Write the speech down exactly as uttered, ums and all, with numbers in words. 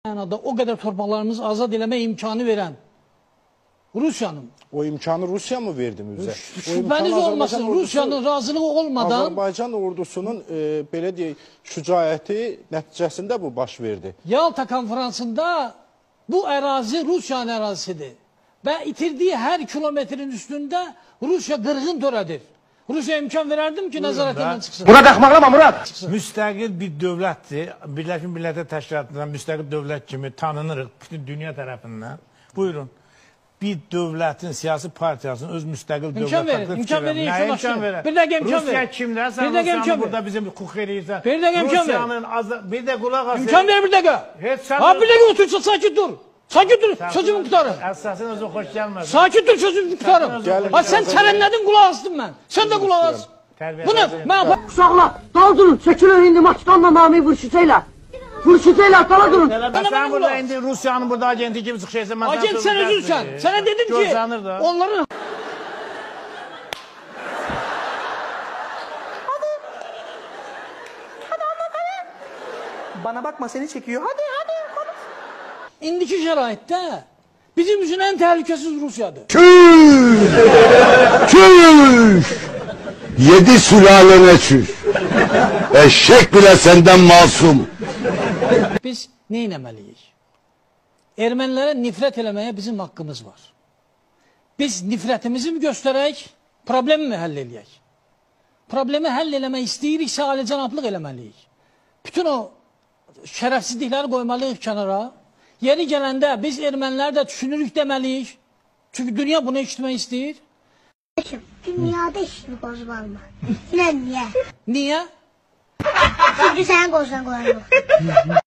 Mənada o qədər torpaqlarımızı azad eləmə imkanı verən Rusiyanın. O imkanı Rusiya mı verdi Müzə? Şübhəniz olmasın, Rusiyanın razılığı olmadan Azərbaycan ordusunun e, belə deyək, şücaəti nəticəsində bu baş verdi. Yalta konferansında bu ərazi Rusiyanın ərazisidir. Və itirdiyi hər kilometrin üstündə Rusiya qırğın törədir. Rusiya imkan verərdim ki, nəzarətindən çıxsın. Murad axmaqlama, Murad! Müstəqil bir dövlətdir. Birləşmiş Millətlər Təşkilatından müstəqil dövlət kimi tanınırıq bütün dünya tərəfindən. Buyurun. Bir dövlətin, siyasi partiyasının öz müstəqil dövlət haqqında imkan verin, Nə imkan verər? Bir dəqiqə imkan Rusiya ver. kimdə? Sən Bir dəqiqə Rusiyanı burada bizim hüquq eləyirsən. Bir dəqiqə imkan ver. Rusiyanın azı... Bir də qulaq asın. İmkan ver bir dəqiqə. Heç sən... Ha bir dəqiqə otursa, sakit dur. Sakit dur, sözümü tutarım. Əsasın özü xoş gəlməsin. Sakit dur, sözümü tutarım. Ha sən çərənlədin, qulaq astım mən. Sən də qulaq as. Bu ne? Ben... Uşaqlar, dal durun, çəkilin indi Maçdanla Nami vuruşutayla. Vuruşutayla dala durun. Sən burada indi Rusiyanın burada agenti kimi çıxışaysan, mən Agent sen özünsən. Sana dedim ki, onların... Bana bakma, seni çekiyor. Hadi, hadi. İndiki şəraitdə bizim üçün ən təhlükəsiz Rusiyadır. Çüş! Çüş! Yedi sülalene çüş! Eşek bile senden masum! Biz ne eləməliyik? Ermənilərə nifrət eləməyə bizim haqqımız var. Biz nifrətimizi mi göstərək, problemi mi həll eləyək? Problemi həll eləmək istəyiriksə, alicənablıq eləməliyik. Bütün o şərəfsizlikləri qoymalıyıq kənara. Yeri gələndə biz ermənilər də düşünürük deməliyik. Çünki dünya bunu eşitmək istəyir. Dünyada işini qozmalma. Nə niyə? Niyə? Çünki sənin qozdan qoyan yoxdur.